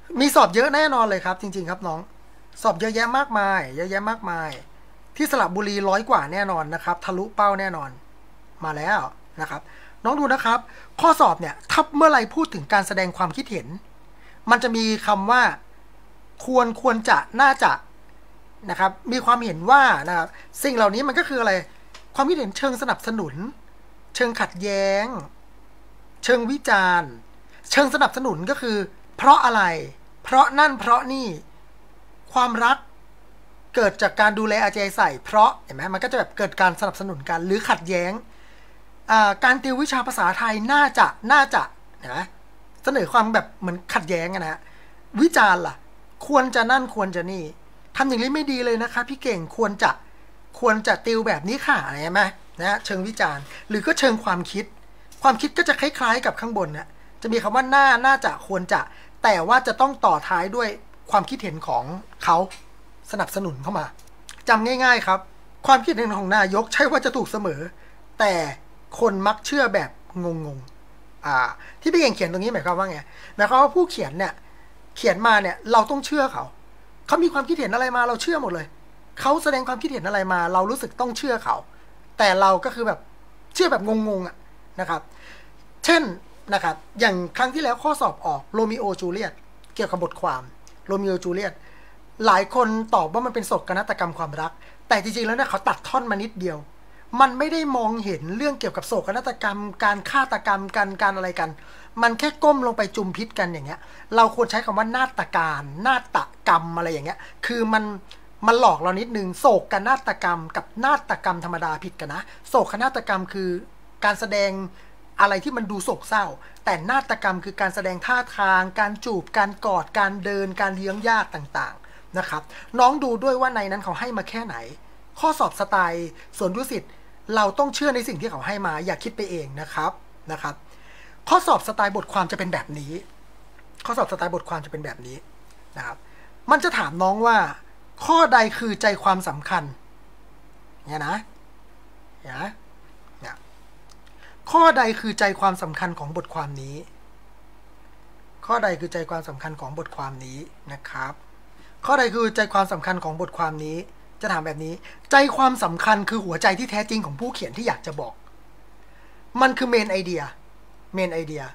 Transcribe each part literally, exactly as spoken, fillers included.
มีสอบเยอะแน่นอนเลยครับจริงๆครับน้องสอบเยอะแยะมากมายเยอะแยะมากมายที่สระบุรีร้อยกว่าแน่นอนนะครับทะลุเป้าแน่นอนมาแล้วนะครับน้องดูนะครับข้อสอบเนี่ยถ้าเมื่อไรพูดถึงการแสดงความคิดเห็นมันจะมีคำว่าควรควรจะน่าจะนะครับมีความเห็นว่านะครับสิ่งเหล่านี้มันก็คืออะไรความคิดเห็นเชิงสนับสนุนเชิงขัดแย้งเชิงวิจารณ์เชิงสนับสนุนก็คือเพราะอะไรเพราะนั่นเพราะนี่ความรักเกิดจากการดูแลเอาใจใส่เพราะเห็นไหมมันก็จะแบบเกิดการสนับสนุนกันหรือขัดแย้งการติววิชาภาษาไทยน่าจะน่าจะนะเสนอความแบบเหมือนขัดแย้งนะฮะวิจารณ์ล่ะควรจะนั่นควรจะนี่ทำอย่างนี้ไม่ดีเลยนะคะพี่เก่งควรจะควรจะติวแบบนี้ค่ะอะไรไหมนะเชิงวิจารณ์หรือก็เชิงความคิดความคิดก็จะคล้ายๆกับข้างบนนะจะมีคำว่าน่าน่าจะควรจะแต่ว่าจะต้องต่อท้ายด้วยความคิดเห็นของเขาสนับสนุนเข้ามาจำง่ายๆครับความคิดเห็นของนายกใช่ว่าจะถูกเสมอแต่คนมักเชื่อแบบงงๆอ่าที่พี่เก่งเขียนตรงนี้หมายความว่าไงหมายความว่าผู้เขียนเนี่ยเขียนมาเนี่ยเราต้องเชื่อเขาเขามีความคิดเห็นอะไรมาเราเชื่อหมดเลยเขาแสดงความคิดเห็นอะไรมาเรารู้สึกต้องเชื่อเขาแต่เราก็คือแบบเชื่อแบบงงๆอ่ะนะครับเช่นนะครับอย่างครั้งที่แล้วข้อสอบออกโรมิโอจูเลียตเกี่ยวกับบทความโรมิโอจูเลียตหลายคนตอบว่ามันเป็นโศกนาฏกรรมความรักแต่จริงๆแล้วเนี่ยเขาตัดท่อนมานิดเดียวมันไม่ได้มองเห็นเรื่องเกี่ยวกับโศกนาฏกรรมการฆาตกรรมกันการอะไรกันมันแค่ก้มลงไปจุมพิษกันอย่างเงี้ยเราควรใช้คำว่านาฏการนาฏกรรมอะไรอย่างเงี้ยคือมันมันหลอกเรานิดนึงโศกนาฏกรรมกับนาฏกรรมธรรมดาผิดกันนะโศกนาฏกรรมคือการแสดงอะไรที่มันดูโศกเศร้าแต่นาฏกรรมคือการแสดงท่าทางการจูบการกอดการเดินการเลี้ยงญาติต่างๆนะครับน้องดูด้วยว่าในนั้นเขาให้มาแค่ไหนข้อสอบสไตล์สวนดุสิตเราต้องเชื่อในสิ่งที่เขาให้มาอย่าคิดไปเองนะครับนะครับข้อสอบสไตล์บทความจะเป็นแบบนี้ข้อสอบสไตล์บทความจะเป็นแบบนี้นะครับมันจะถามน้องว่าข้อใดคือใจความสำคัญเนี่ยนะเนี่ยเนี่ยข้อใดคือใจความสำคัญของบทความนี้ข้อใดคือใจความสำคัญของบทความนี้นะครับข้อใดคือใจความสำคัญของบทความนี้จะถามแบบนี้ใจความสำคัญคือหัวใจที่แท้จริงของผู้เขียนที่อยากจะบอกมันคือเมนไอเดียเมนไอเดีย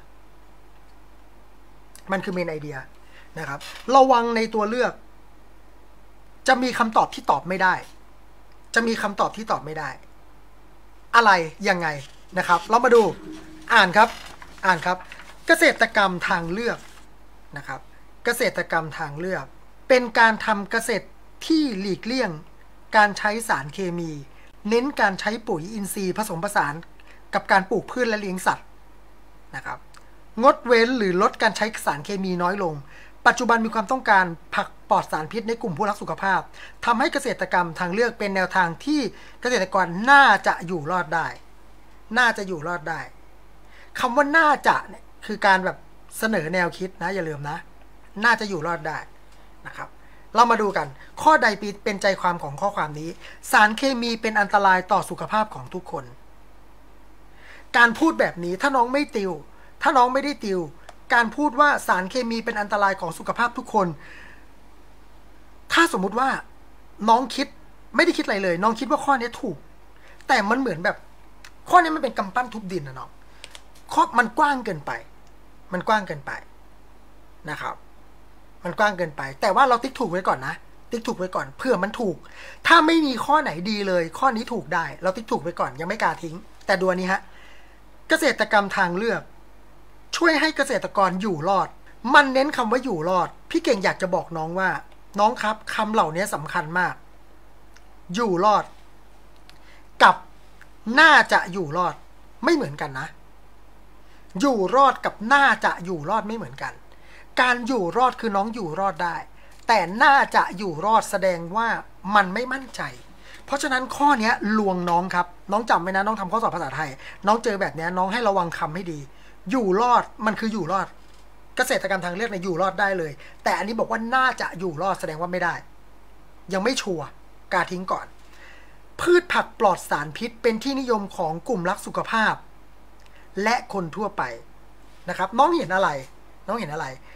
มันคือเมนไอเดียนะครับระวังในตัวเลือกจะมีคำตอบที่ตอบไม่ได้จะมีคำตอบที่ตอบไม่ได้อะไรยังไงนะครับเรามาดูอ่านครับอ่านครับเกษตรกรรมทางเลือกนะครับเกษตรกรรมทางเลือกเป็นการทำเกษตรที่หลีกเลี่ยงการใช้สารเคมีเน้นการใช้ปุ๋ยอินทรีย์ผสมผสานกับการปลูกพืชและเลี้ยงสัตว์นะครับงดเว้นหรือลดการใช้สารเคมีน้อยลงปัจจุบันมีความต้องการผักปลอดสารพิษในกลุ่มผู้รักสุขภาพทำให้เกษตรกรรมทางเลือกเป็นแนวทางที่เกษตรกรน่าจะอยู่รอดได้น่าจะอยู่รอดได้คำว่าน่าจะเนี่ยคือการแบบเสนอแนวคิดนะอย่าลืมนะน่าจะอยู่รอดได้นะครับเรามาดูกันข้อใดเป็นใจความของข้อความนี้สารเคมีเป็นอันตรายต่อสุขภาพของทุกคนการพูดแบบนี้ถ้าน้องไม่ติวถ้าน้องไม่ได้ติวการพูดว่าสารเคมีเป็นอันตรายของสุขภาพทุกคนถ้าสมมุติว่าน้องคิดไม่ได้คิดอะไรเลยน้องคิดว่าข้อนี้ถูกแต่มันเหมือนแบบข้อนี้มันเป็นกำปั้นทุบดินนะน้องข้อมันกว้างเกินไปมันกว้างเกินไปนะครับมันกว้างเกินไปแต่ว่าเราติ๊กถูกไว้ก่อนนะติ๊กถูกไว้ก่อนเผื่อมันถูกถ้าไม่มีข้อไหนดีเลยข้อนี้ถูกได้เราติ๊กถูกไว้ก่อนยังไม่กล้าทิ้งแต่ดูนี้ฮะเกษตรกรรมทางเลือกช่วยให้เกษตรกรอยู่รอดมันเน้นคำว่าอยู่รอดพี่เก่งอยากจะบอกน้องว่าน้องครับคำเหล่านี้สำคัญมากอยู่รอดกับน่าจะอยู่รอดไม่เหมือนกันนะอยู่รอดกับน่าจะอยู่รอดไม่เหมือนกันการอยู่รอดคือน้องอยู่รอดได้แต่น่าจะอยู่รอดแสดงว่ามันไม่มั่นใจเพราะฉะนั้นข้อนี้ลวงน้องครับน้องจำไว้นะน้องทำข้อสอบภาษาไทยน้องเจอแบบนี้น้องให้ระวังคำให้ดีอยู่รอดมันคืออยู่รอดเกษตรกรรมทางเลือกเนี่ยอยู่รอดได้เลยแต่อันนี้บอกว่าน่าจะอยู่รอดแสดงว่าไม่ได้ยังไม่ชัวร์กาทิ้งก่อนพืชผักปลอดสารพิษเป็นที่นิยมของกลุ่มรักสุขภาพและคนทั่วไปนะครับน้องเห็นอะไรน้องเห็นอะไร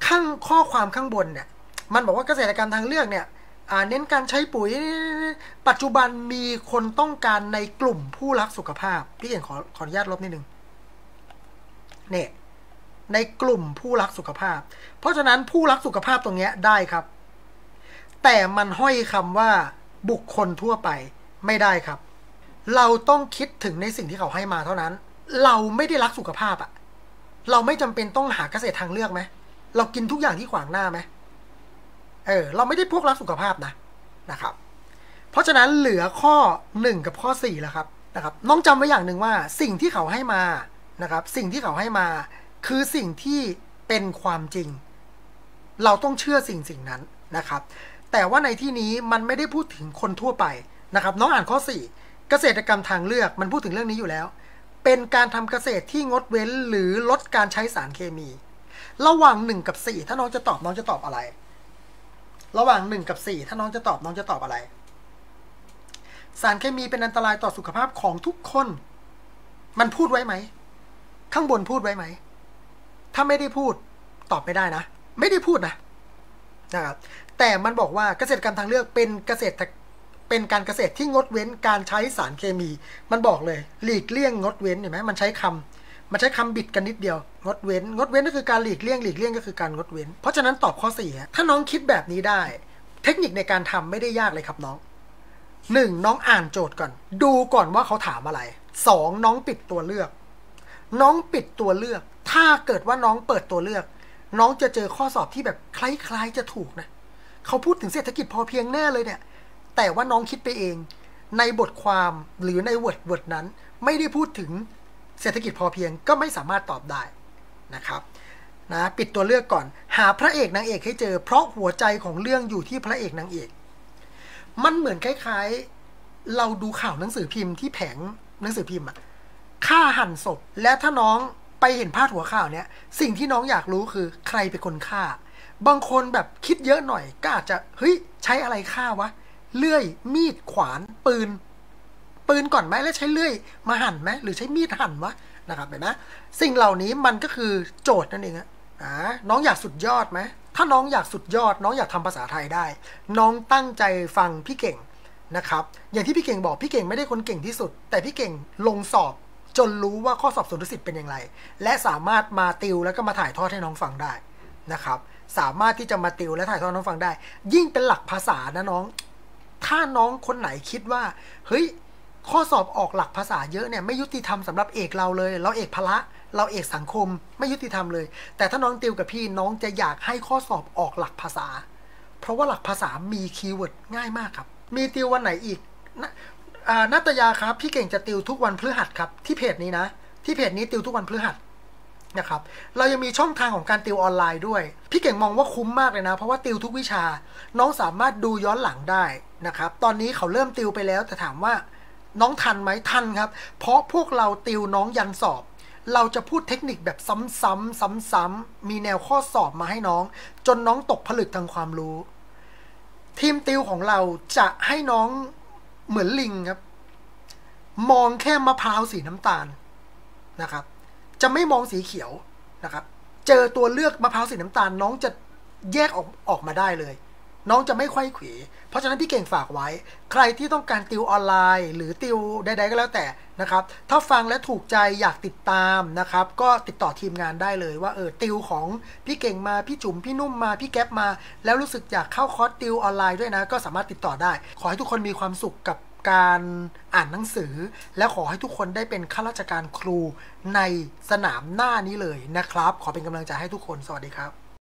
ข้างข้อความข้างบนเนี่ยมันบอกว่าเกษตรกรรมทางเลือกเนี่ยเน้นการใช้ปุ๋ยปัจจุบันมีคนต้องการในกลุ่มผู้รักสุขภาพพี่เก่งขอขออนุญาตลบนิดนึงเนี่ยในกลุ่มผู้รักสุขภาพเพราะฉะนั้นผู้รักสุขภาพตรงนี้ได้ครับแต่มันห้อยคำว่าบุคคลทั่วไปไม่ได้ครับเราต้องคิดถึงในสิ่งที่เขาให้มาเท่านั้นเราไม่ได้รักสุขภาพอะเราไม่จำเป็นต้องหาเกษตรทางเลือกไหมเรากินทุกอย่างที่ขวางหน้าไหมเออเราไม่ได้พวกรักสุขภาพนะนะครับเพราะฉะนั้นเหลือข้อหนึ่งกับข้อสี่แล้วครับนะครับน้องจำไว้อย่างหนึ่งว่าสิ่งที่เขาให้มานะครับสิ่งที่เขาให้มาคือสิ่งที่เป็นความจริงเราต้องเชื่อสิ่งสิ่งนั้นนะครับแต่ว่าในที่นี้มันไม่ได้พูดถึงคนทั่วไปนะครับน้องอ่านข้อสี่เกษตรกรรมทางเลือกมันพูดถึงเรื่องนี้อยู่แล้วเป็นการทำเกษตรที่งดเว้นหรือลดการใช้สารเคมีระหว่างหนึ่งกับสี่ถ้าน้องจะตอบน้องจะตอบอะไรระหว่างหนึ่งกับสี่ถ้าน้องจะตอบน้องจะตอบอะไรสารเคมีเป็นอันตรายต่อสุขภาพของทุกคนมันพูดไว้ไหมข้างบนพูดไว้ไหมถ้าไม่ได้พูดตอบไม่ได้นะไม่ได้พูดนะนะครับแต่มันบอกว่าเกษตรกรรมทางเลือกเป็นเกษตรเป็นการเกษตรที่งดเว้นการใช้สารเคมีมันบอกเลยหลีกเลี่ยงงดเว้นเห็นไหมมันใช้คำมันใช้คำบิดกันนิดเดียวงดเว้นงดเว้นก็คือการหลีกเลี่ยงหลีกเลี่ยงก็คือการงดเว้นเพราะฉะนั้นตอบข้อสี่ถ้าน้องคิดแบบนี้ได้เทคนิคในการทำไม่ได้ยากเลยครับน้องหนึ่งน้องอ่านโจทย์ก่อนดูก่อนว่าเขาถามอะไรสองน้องปิดตัวเลือกน้องปิดตัวเลือกถ้าเกิดว่าน้องเปิดตัวเลือกน้องจะเจอข้อสอบที่แบบคล้ายๆจะถูกนะเขาพูดถึงเศรษฐกิจพอเพียงแน่เลยเนี่ยแต่ว่าน้องคิดไปเองในบทความหรือในเวิร์ดเวิร์ดนั้นไม่ได้พูดถึงเศรษฐกิจพอเพียงก็ไม่สามารถตอบได้นะครับนะปิดตัวเลือกก่อนหาพระเอกนางเอกให้เจอเพราะหัวใจของเรื่องอยู่ที่พระเอกนางเอกมันเหมือนคล้ายๆเราดูข่าวหนังสือพิมพ์ที่แผงหนังสือพิมพ์อะฆ่าหันศพและถ้าน้องไปเห็นพาดหัวข่าวเนี้ยสิ่งที่น้องอยากรู้คือใครเป็นคนฆ่าบางคนแบบคิดเยอะหน่อยก็อาจจะเฮ้ยใช้อะไรฆ่าวะเลื่อยมีดขวานปืนปืนก่อนไหมแล้วใช้เลื่อยมาหั่นไหมหรือใช้มีดหั่นวะนะครับเห็นไหมสิ่งเหล่านี้มันก็คือโจทย์นั่นเองอะอ่าน้องอยากสุดยอดไหมถ้าน้องอยากสุดยอดน้องอยากทำภาษาไทยได้น้องตั้งใจฟังพี่เก่งนะครับอย่างที่พี่เก่งบอกพี่เก่งไม่ได้คนเก่งที่สุดแต่พี่เก่งลงสอบจนรู้ว่าข้อสอบสุนทรศิษย์เป็นอย่างไรและสามารถมาติวแล้วก็มาถ่ายทอดให้น้องฟังได้นะครับสามารถที่จะมาติวและถ่ายทอดน้องฟังได้ยิ่งเป็นหลักภาษานะน้องถ้าน้องคนไหนคิดว่าเฮ้ยข้อสอบออกหลักภาษาเยอะเนี่ยไม่ยุติธรรมสำหรับเอกเราเลยเราเอกพละเราเอกสังคมไม่ยุติธรรมเลยแต่ถ้าน้องติวกับพี่น้องจะอยากให้ข้อสอบออกหลักภาษาเพราะว่าหลักภาษามีคีย์เวิร์ดง่ายมากครับมีติววันไหนอีกนะอ่านาตยาครับพี่เก่งจะติวทุกวันพฤหัสครับที่เพจนี้นะที่เพจนี้ติวทุกวันพฤหัสนะครับเรายังมีช่องทางของการติวออนไลน์ด้วยพี่เก่งมองว่าคุ้มมากเลยนะเพราะว่าติวทุกวิชาน้องสามารถดูย้อนหลังได้นะครับตอนนี้เขาเริ่มติวไปแล้วแต่ถามว่าน้องทันไหมทันครับเพราะพวกเราติวน้องยันสอบเราจะพูดเทคนิคแบบซ้ำๆซ้ำๆมีแนวข้อสอบมาให้น้องจนน้องตกผลึกทางความรู้ทีมติวของเราจะให้น้องเหมือนลิงครับมองแค่มะพร้าวสีน้ำตาลนะครับจะไม่มองสีเขียวนะครับเจอตัวเลือกมะพร้าวสีน้ำตาลน้องจะแยกออกออกมาได้เลยน้องจะไม่ไขว้เขวเพราะฉะนั้นพี่เก่งฝากไว้ใครที่ต้องการติวออนไลน์หรือติวใดๆก็แล้วแต่นะครับถ้าฟังและถูกใจอยากติดตามนะครับก็ติดต่อทีมงานได้เลยว่าเออติวของพี่เก่งมาพี่จุ๋มพี่นุ่มมาพี่แก๊ปมาแล้วรู้สึกอยากเข้าคอร์สติวออนไลน์ด้วยนะก็สามารถติดต่อได้ขอให้ทุกคนมีความสุขกับการอ่านหนังสือและขอให้ทุกคนได้เป็นข้าราชการครูในสนามหน้านี้เลยนะครับขอเป็นกำลังใจให้ทุกคนสวัสดีครับ